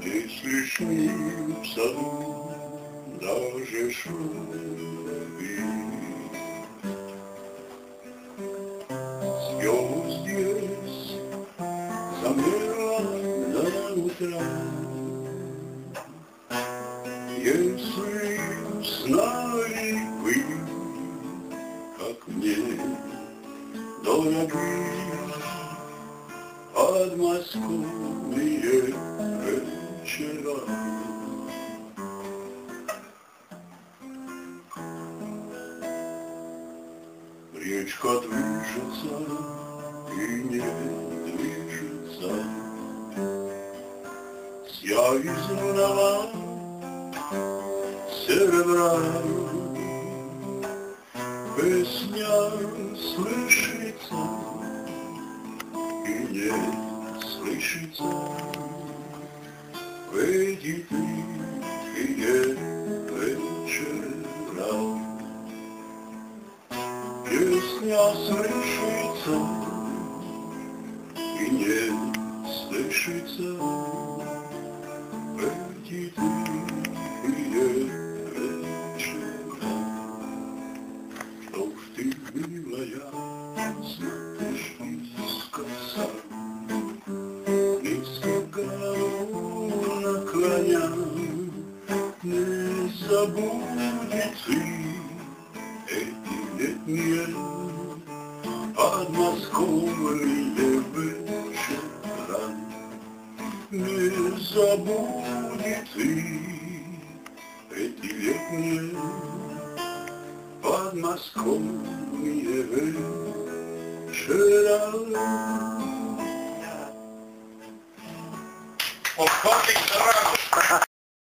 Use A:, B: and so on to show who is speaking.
A: Не слышится даже шаги. Звезд здесь замерла на утро. Если знали вы, как мне дороги подмосковные вечера. Речка движется и не движется с яизного серебра. Песня слышится и не слышится в эти тихие вечера. Песня слышится и не слышится в эти тихие вечера. Что ж ты, милая, смотришь искоса, низко голову наклоня, не забудет ты эти летние подмосковные вечера. Не забудет ты эти летние подмосковные вечера.
B: Полковник сразу.